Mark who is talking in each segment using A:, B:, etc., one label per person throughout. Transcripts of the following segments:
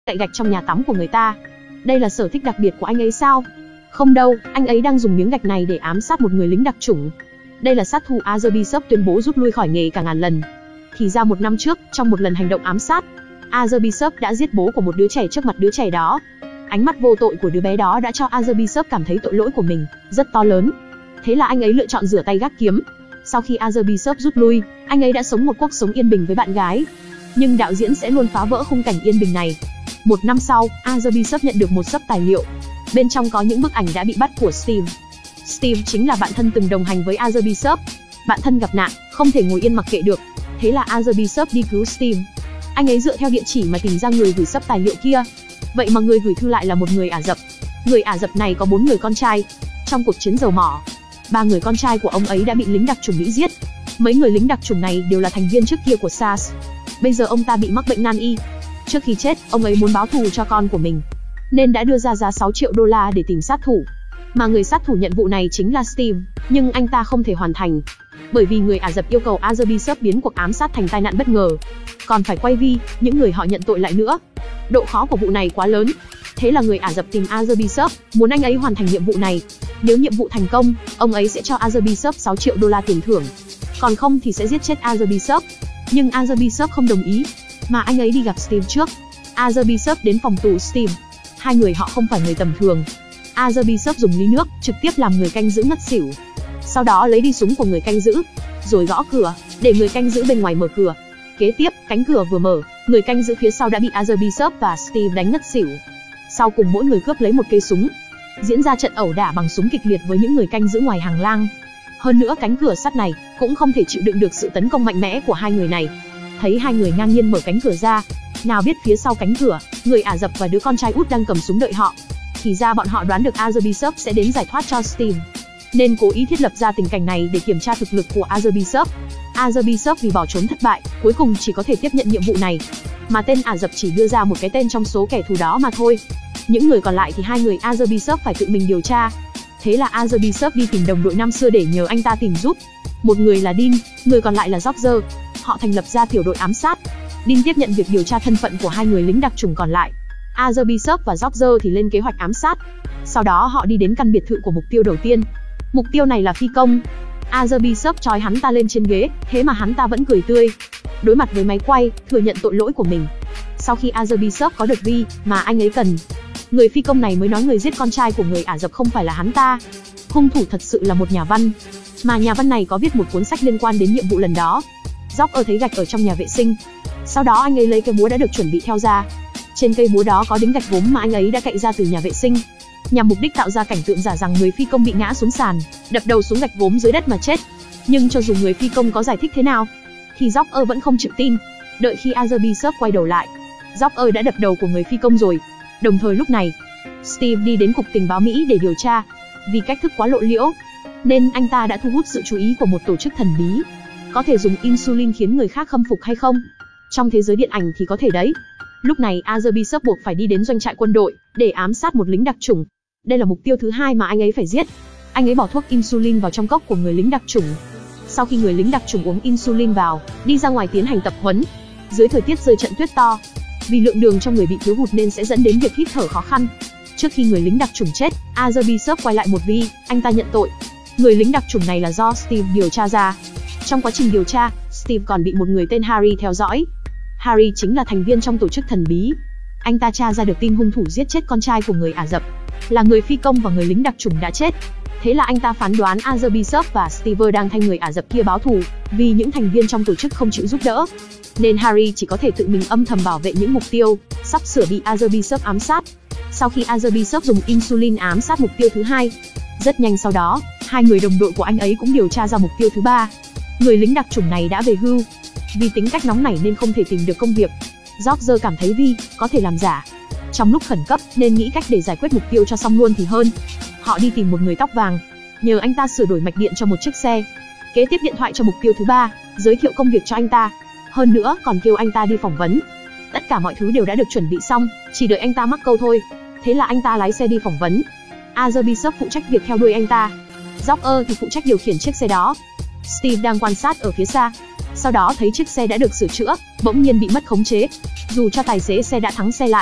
A: cạy gạch trong nhà tắm của người ta. Đây là sở thích đặc biệt của anh ấy sao? Không đâu, anh ấy đang dùng miếng gạch này để ám sát một người lính đặc chủng. Đây là sát thủ Azerbaijan tuyên bố rút lui khỏi nghề cả ngàn lần. Thì ra 1 năm trước, trong một lần hành động ám sát, Azerbaijan đã giết bố của một đứa trẻ trước mặt đứa trẻ đó. Ánh mắt vô tội của đứa bé đó đã cho Azerbaijan cảm thấy tội lỗi của mình rất to lớn. Thế là anh ấy lựa chọn rửa tay gác kiếm. Sau khi Azerbaijan rút lui, anh ấy đã sống một cuộc sống yên bình với bạn gái. Nhưng đạo diễn sẽ luôn phá vỡ khung cảnh yên bình này. 1 năm sau, Azerbaijan nhận được một xấp tài liệu. Bên trong có những bức ảnh đã bị bắt của Steve. Steve chính là bạn thân từng đồng hành với Azerbaijan. Bạn thân gặp nạn, không thể ngồi yên mặc kệ được. Thế là Azerbaijan đi cứu Steve. Anh ấy dựa theo địa chỉ mà tìm ra người gửi xấp tài liệu kia. Vậy mà người gửi thư lại là một người Ả Rập. Người Ả Rập này có 4 người con trai. Trong cuộc chiến dầu mỏ, 3 người con trai của ông ấy đã bị lính đặc chủng Mỹ giết. Mấy người lính đặc chủng này đều là thành viên trước kia của SARS. Bây giờ ông ta bị mắc bệnh nan y. Trước khi chết, ông ấy muốn báo thù cho con của mình, nên đã đưa ra giá 6 triệu đô la để tìm sát thủ. Mà người sát thủ nhận vụ này chính là Steve, nhưng anh ta không thể hoàn thành. Bởi vì người Ả Rập yêu cầu Azerbaijan biến cuộc ám sát thành tai nạn bất ngờ. Còn phải quay những người họ nhận tội lại nữa. Độ khó của vụ này quá lớn. Thế là người Ả Rập tìm Azerbaijan, muốn anh ấy hoàn thành nhiệm vụ này. Nếu nhiệm vụ thành công, ông ấy sẽ cho Azerbaijan 6 triệu đô la tiền thưởng. Còn không thì sẽ giết chết Azerbaijan. Nhưng Azerbaijan không đồng ý, mà anh ấy đi gặp Steve trước. Azerbaijan đến phòng tù Steve. Hai người họ không phải người tầm thường. Azerbaijan dùng ly nước trực tiếp làm người canh giữ ngất xỉu. Sau đó lấy đi súng của người canh giữ, rồi gõ cửa, để người canh giữ bên ngoài mở cửa. Kế tiếp, cánh cửa vừa mở, người canh giữ phía sau đã bị Azerbaijan và Steve đánh ngất xỉu. Sau cùng mỗi người cướp lấy một cây súng. Diễn ra trận ẩu đả bằng súng kịch liệt với những người canh giữ ngoài hành lang. Hơn nữa cánh cửa sắt này cũng không thể chịu đựng được sự tấn công mạnh mẽ của hai người này. Thấy hai người ngang nhiên mở cánh cửa ra, nào biết phía sau cánh cửa, người Ả Rập và đứa con trai út đang cầm súng đợi họ. Thì ra bọn họ đoán được Azerbaijan sẽ đến giải thoát cho Steve, nên cố ý thiết lập ra tình cảnh này để kiểm tra thực lực của Azerbaijan. Azerbaijan vì bỏ trốn thất bại, cuối cùng chỉ có thể tiếp nhận nhiệm vụ này. Mà tên Ả Rập chỉ đưa ra một cái tên trong số kẻ thù đó mà thôi. Những người còn lại thì hai người Azerbaijan phải tự mình điều tra. Thế là Azerbaijan đi tìm đồng đội năm xưa để nhờ anh ta tìm giúp. Một người là Dean, người còn lại là George. Họ thành lập ra tiểu đội ám sát. Dean tiếp nhận việc điều tra thân phận của hai người lính đặc chủng còn lại. Azerbaijan và George thì lên kế hoạch ám sát. Sau đó họ đi đến căn biệt thự của mục tiêu đầu tiên. Mục tiêu này là phi công. Azerbaijan trói hắn ta lên trên ghế, thế mà hắn ta vẫn cười tươi. Đối mặt với máy quay, thừa nhận tội lỗi của mình. Sau khi Azerbaijan có được vi mà anh ấy cần, người phi công này mới nói người giết con trai của người Ả Rập không phải là hắn ta. Hung thủ thật sự là một nhà văn, mà nhà văn này có viết một cuốn sách liên quan đến nhiệm vụ lần đó. George thấy gạch ở trong nhà vệ sinh. Sau đó anh ấy lấy cái búa đã được chuẩn bị theo ra. Trên cây búa đó có đính gạch gốm mà anh ấy đã cạy ra từ nhà vệ sinh, nhằm mục đích tạo ra cảnh tượng giả rằng người phi công bị ngã xuống sàn, đập đầu xuống gạch gốm dưới đất mà chết. Nhưng cho dù người phi công có giải thích thế nào, thì George vẫn không chịu tin. Đợi khi Azerbaijan quay đầu lại, George đã đập đầu của người phi công rồi. Đồng thời lúc này, Steve đi đến cục tình báo Mỹ để điều tra. Vì cách thức quá lộ liễu, nên anh ta đã thu hút sự chú ý của một tổ chức thần bí. Có thể dùng insulin khiến người khác khâm phục hay không? Trong thế giới điện ảnh thì có thể đấy. Lúc này Azerbaijan buộc phải đi đến doanh trại quân đội để ám sát một lính đặc chủng. Đây là mục tiêu thứ hai mà anh ấy phải giết. Anh ấy bỏ thuốc insulin vào trong cốc của người lính đặc chủng. Sau khi người lính đặc chủng uống insulin vào, đi ra ngoài tiến hành tập huấn. Dưới thời tiết rơi trận tuyết to, vì lượng đường trong người bị thiếu hụt nên sẽ dẫn đến việc hít thở khó khăn. Trước khi người lính đặc chủng chết, Azerbaijan quay lại một vi, anh ta nhận tội. Người lính đặc chủng này là do Steve điều tra ra. Trong quá trình điều tra, Steve còn bị một người tên Harry theo dõi. Harry chính là thành viên trong tổ chức thần bí. Anh ta tra ra được tin hung thủ giết chết con trai của người Ả Rập là người phi công và người lính đặc chủng đã chết. Thế là anh ta phán đoán Azerbaijan và Steve đang thay người Ả Rập kia báo thù, vì những thành viên trong tổ chức không chịu giúp đỡ. Nên Harry chỉ có thể tự mình âm thầm bảo vệ những mục tiêu sắp sửa bị Azerbaijan ám sát. Sau khi Azerbaijan dùng insulin ám sát mục tiêu thứ hai, rất nhanh sau đó, hai người đồng đội của anh ấy cũng điều tra ra mục tiêu thứ ba. Người lính đặc chủng này đã về hưu. Vì tính cách nóng nảy nên không thể tìm được công việc, George cảm thấy Vi có thể làm giả. Trong lúc khẩn cấp nên nghĩ cách để giải quyết mục tiêu cho xong luôn thì hơn. Họ đi tìm một người tóc vàng, nhờ anh ta sửa đổi mạch điện cho một chiếc xe. Kế tiếp điện thoại cho mục tiêu thứ ba, giới thiệu công việc cho anh ta. Hơn nữa còn kêu anh ta đi phỏng vấn. Tất cả mọi thứ đều đã được chuẩn bị xong, chỉ đợi anh ta mắc câu thôi. Thế là anh ta lái xe đi phỏng vấn. Azerbaijan phụ trách việc theo đuôi anh ta. George thì phụ trách điều khiển chiếc xe đó. Steve đang quan sát ở phía xa. Sau đó thấy chiếc xe đã được sửa chữa, bỗng nhiên bị mất khống chế. Dù cho tài xế xe đã thắng xe lại,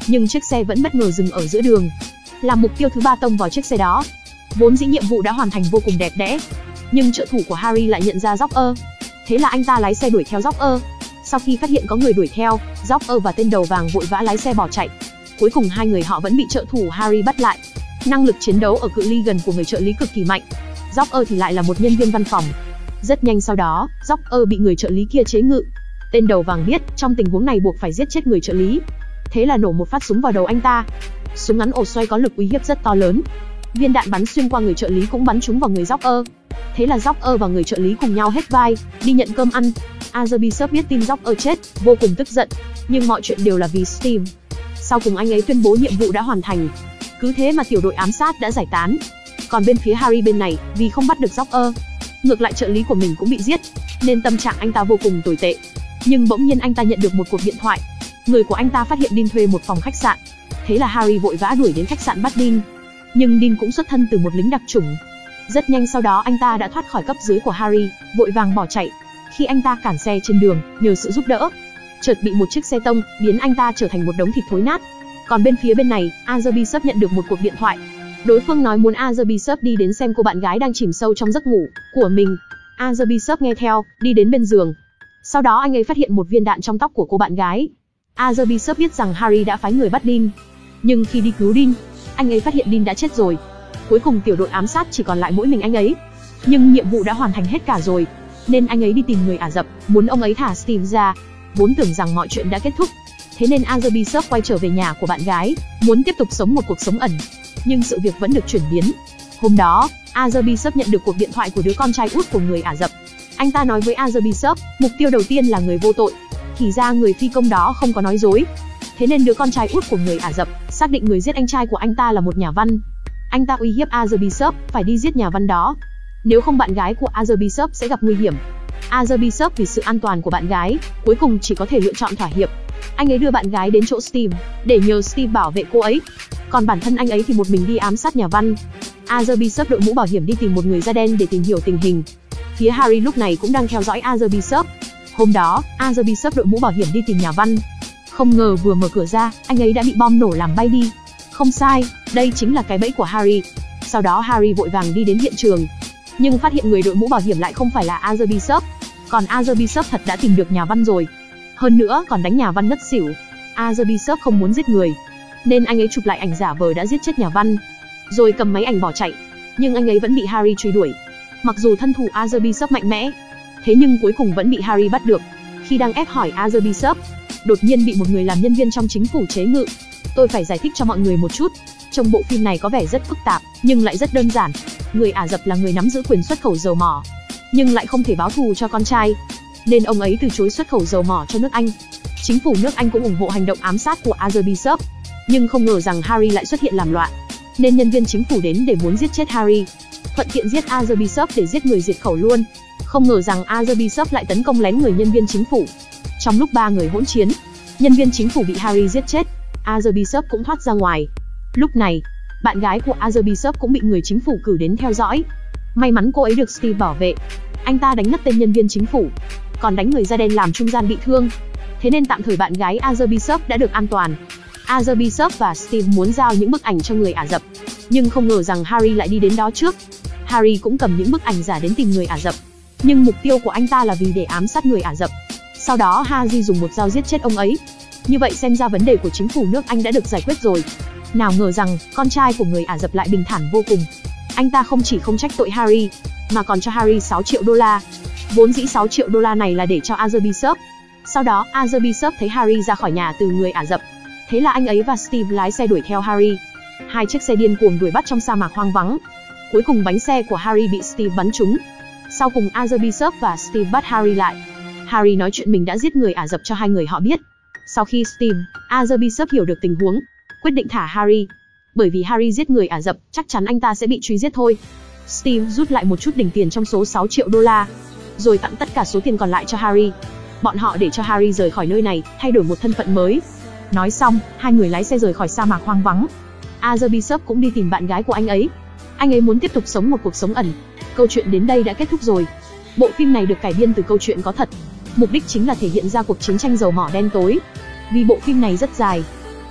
A: nhưng chiếc xe vẫn bất ngờ dừng ở giữa đường. Làm mục tiêu thứ ba tông vào chiếc xe đó. Vốn dĩ nhiệm vụ đã hoàn thành vô cùng đẹp đẽ, nhưng trợ thủ của Harry lại nhận ra Joker. Thế là anh ta lái xe đuổi theo Joker. Sau khi phát hiện có người đuổi theo, Joker và tên đầu vàng vội vã lái xe bỏ chạy. Cuối cùng hai người họ vẫn bị trợ thủ Harry bắt lại. Năng lực chiến đấu ở cự ly gần của người trợ lý cực kỳ mạnh. Joker thì lại là một nhân viên văn phòng. Rất nhanh sau đó, Joker bị người trợ lý kia chế ngự. Tên đầu vàng biết trong tình huống này buộc phải giết chết người trợ lý. Thế là nổ một phát súng vào đầu anh ta. Súng ngắn ổ xoay có lực uy hiếp rất to lớn. Viên đạn bắn xuyên qua người trợ lý cũng bắn trúng vào người Joker. Thế là Joker và người trợ lý cùng nhau hết vai, đi nhận cơm ăn. Arthur Bishop biết tin Joker chết, vô cùng tức giận. Nhưng mọi chuyện đều là vì Steve. Sau cùng anh ấy tuyên bố nhiệm vụ đã hoàn thành. Cứ thế mà tiểu đội ám sát đã giải tán. Còn bên phía Harry bên này, vì không bắt được Joker, ngược lại trợ lý của mình cũng bị giết, nên tâm trạng anh ta vô cùng tồi tệ. Nhưng bỗng nhiên anh ta nhận được một cuộc điện thoại. Người của anh ta phát hiện Dean thuê một phòng khách sạn. Thế là Harry vội vã đuổi đến khách sạn bắt Dean. Nhưng Dean cũng xuất thân từ một lính đặc chủng. Rất nhanh sau đó anh ta đã thoát khỏi cấp dưới của Harry, vội vàng bỏ chạy. Khi anh ta cản xe trên đường, nhờ sự giúp đỡ, chợt bị một chiếc xe tông, biến anh ta trở thành một đống thịt thối nát. Còn bên phía bên này, Arthur Bishop nhận được một cuộc điện thoại. Đối phương nói muốn Arthur Bishop đi đến xem cô bạn gái đang chìm sâu trong giấc ngủ của mình. Arthur Bishop nghe theo, đi đến bên giường. Sau đó anh ấy phát hiện một viên đạn trong tóc của cô bạn gái. Arthur Bishop biết rằng Harry đã phái người bắt Dean. Nhưng khi đi cứu Dean, anh ấy phát hiện Dean đã chết rồi. Cuối cùng tiểu đội ám sát chỉ còn lại mỗi mình anh ấy. Nhưng nhiệm vụ đã hoàn thành hết cả rồi, nên anh ấy đi tìm người Ả Rập, muốn ông ấy thả Steve ra. Vốn tưởng rằng mọi chuyện đã kết thúc, thế nên Arthur Bishop quay trở về nhà của bạn gái, muốn tiếp tục sống một cuộc sống ẩn. Nhưng sự việc vẫn được chuyển biến. Hôm đó, Arthur Bishop nhận được cuộc điện thoại của đứa con trai út của người Ả Rập. Anh ta nói với Arthur Bishop, mục tiêu đầu tiên là người vô tội. Thì ra người phi công đó không có nói dối. Thế nên đứa con trai út của người Ả Rập xác định người giết anh trai của anh ta là một nhà văn. Anh ta uy hiếp Arthur Bishop phải đi giết nhà văn đó. Nếu không bạn gái của Arthur Bishop sẽ gặp nguy hiểm. Arthur Bishop vì sự an toàn của bạn gái, cuối cùng chỉ có thể lựa chọn thỏa hiệp. Anh ấy đưa bạn gái đến chỗ Steve, để nhờ Steve bảo vệ cô ấy. Còn bản thân anh ấy thì một mình đi ám sát nhà văn. Arthur Bishop đội mũ bảo hiểm đi tìm một người da đen để tìm hiểu tình hình. Phía Harry lúc này cũng đang theo dõi Arthur Bishop. Hôm đó, Arthur Bishop đội mũ bảo hiểm đi tìm nhà văn. Không ngờ vừa mở cửa ra, anh ấy đã bị bom nổ làm bay đi. Không sai, đây chính là cái bẫy của Harry. Sau đó Harry vội vàng đi đến hiện trường, nhưng phát hiện người đội mũ bảo hiểm lại không phải là Arthur Bishop. Còn Arthur Bishop thật đã tìm được nhà văn rồi. Hơn nữa còn đánh nhà văn ngất xỉu. Arthur Bishop không muốn giết người, nên anh ấy chụp lại ảnh giả vờ đã giết chết nhà văn, rồi cầm máy ảnh bỏ chạy. Nhưng anh ấy vẫn bị Harry truy đuổi. Mặc dù thân thủ Arthur Bishop mạnh mẽ, thế nhưng cuối cùng vẫn bị Harry bắt được. Khi đang ép hỏi Arthur Bishop, đột nhiên bị một người làm nhân viên trong chính phủ chế ngự. Tôi phải giải thích cho mọi người một chút. Trong bộ phim này có vẻ rất phức tạp, nhưng lại rất đơn giản. Người Ả Rập là người nắm giữ quyền xuất khẩu dầu mỏ, nhưng lại không thể báo thù cho con trai, nên ông ấy từ chối xuất khẩu dầu mỏ cho nước Anh. Chính phủ nước Anh cũng ủng hộ hành động ám sát của Arthur Bishop, nhưng không ngờ rằng Harry lại xuất hiện làm loạn, nên nhân viên chính phủ đến để muốn giết chết Harry. Thuận tiện giết Arthur Bishop để giết người diệt khẩu luôn. Không ngờ rằng Arthur Bishop lại tấn công lén người nhân viên chính phủ. Trong lúc ba người hỗn chiến, nhân viên chính phủ bị Harry giết chết, Arthur Bishop cũng thoát ra ngoài. Lúc này, bạn gái của Arthur Bishop cũng bị người chính phủ cử đến theo dõi. May mắn cô ấy được Steve bảo vệ. Anh ta đánh ngất tên nhân viên chính phủ, còn đánh người da đen làm trung gian bị thương. Thế nên tạm thời bạn gái Arthur Bishop đã được an toàn. Arthur Bishop và Steve muốn giao những bức ảnh cho người Ả Rập, nhưng không ngờ rằng Harry lại đi đến đó trước. Harry cũng cầm những bức ảnh giả đến tìm người Ả Rập, nhưng mục tiêu của anh ta là vì để ám sát người Ả Rập. Sau đó Harry dùng một dao giết chết ông ấy. Như vậy xem ra vấn đề của chính phủ nước Anh đã được giải quyết rồi. Nào ngờ rằng con trai của người Ả Rập lại bình thản vô cùng. Anh ta không chỉ không trách tội Harry, mà còn cho Harry 6 triệu đô la. Vốn dĩ 6 triệu đô la này là để cho Arthur Bishop. Sau đó Arthur Bishop thấy Harry ra khỏi nhà từ người Ả Rập, thế là anh ấy và Steve lái xe đuổi theo Harry. Hai chiếc xe điên cuồng đuổi bắt trong sa mạc hoang vắng. Cuối cùng bánh xe của Harry bị Steve bắn trúng. Sau cùng Arthur Bishop và Steve bắt Harry lại. Harry nói chuyện mình đã giết người Ả Rập cho hai người họ biết. Sau khi Arthur Bishop hiểu được tình huống, quyết định thả Harry. Bởi vì Harry giết người Ả Rập, chắc chắn anh ta sẽ bị truy giết thôi. Steve rút lại một chút đỉnh tiền trong số 6 triệu đô la, rồi tặng tất cả số tiền còn lại cho Harry. Bọn họ để cho Harry rời khỏi nơi này, thay đổi một thân phận mới. Nói xong, hai người lái xe rời khỏi sa mạc hoang vắng. Arthur Bishop cũng đi tìm bạn gái của anh ấy. Anh ấy muốn tiếp tục sống một cuộc sống ẩn. Câu chuyện đến đây đã kết thúc rồi. Bộ phim này được cải biên từ câu chuyện có thật. Mục đích chính là thể hiện ra cuộc chiến tranh dầu mỏ đen tối. Vì bộ phim này rất dài,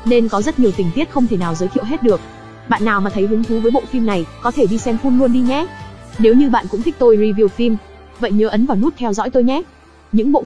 A: nên có rất nhiều tình tiết không thể nào giới thiệu hết được. Bạn nào mà thấy hứng thú với bộ phim này, có thể đi xem full luôn đi nhé. Nếu như bạn cũng thích tôi review phim, vậy nhớ ấn vào nút theo dõi tôi nhé. Những bộ